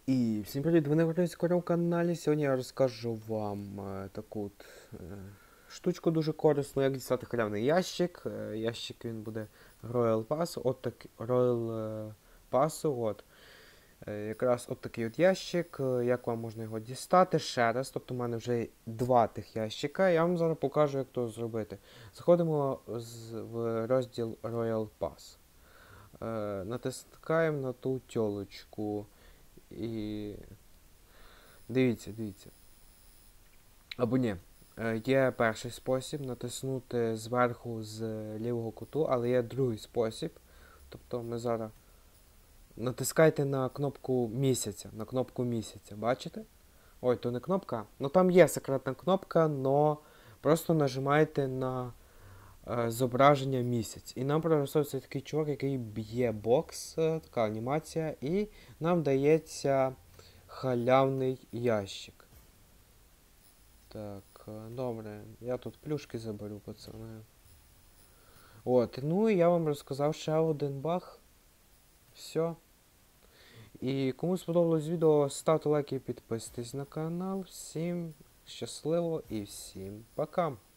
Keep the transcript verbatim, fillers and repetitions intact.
І всім привіт, ви на українському каналі. Сьогодні я розкажу вам е, таку от, е, штучку дуже корисну, як дістати халявний ящик. Е, ящик він буде Royal Pass, от так, Royal е, Pass, от. Е, якраз от такий от ящик, е, як вам можна його дістати ще раз. Тобто в мене вже два тих ящика, я вам зараз покажу, як то зробити. Заходимо з, в розділ Royal Pass. Е, натискаємо на ту тьолочку. І дивіться, дивіться. Або ні. Е, Є перший спосіб натиснути зверху з лівого куту, але є другий спосіб. Тобто ми зараз натискайте на кнопку місяця. На кнопку місяця, бачите? Ой, то не кнопка. Ну там є секретна кнопка, но просто нажимаєте на е, зображення місяць. І нам прорисовується такий чувак, який б'є бокс, е, така анімація, і нам дається халявний ящик. Так, е, добре. Я тут плюшки заберу, пацани. От, ну і я вам розказав ще один баг. Все. І кому сподобалось відео, ставте лайки і підписуйтесь на канал. Всім щасливо і всім пока!